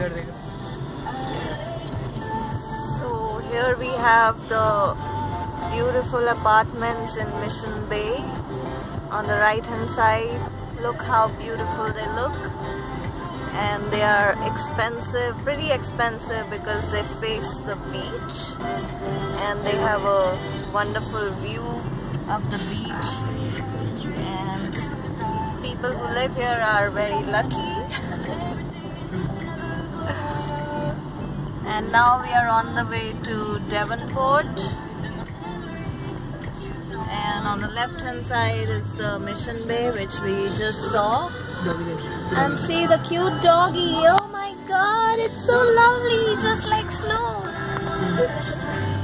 So here we have the beautiful apartments in Mission Bay on the right hand side. Look how beautiful they look, and they are expensive, pretty expensive, because they face the beach and they have a wonderful view of the beach, and people who live here are very lucky. And now we are on the way to Devonport, and on the left hand side is the Mission Bay, which we just saw. And see the cute doggy. Oh my god, it's so lovely, just like snow.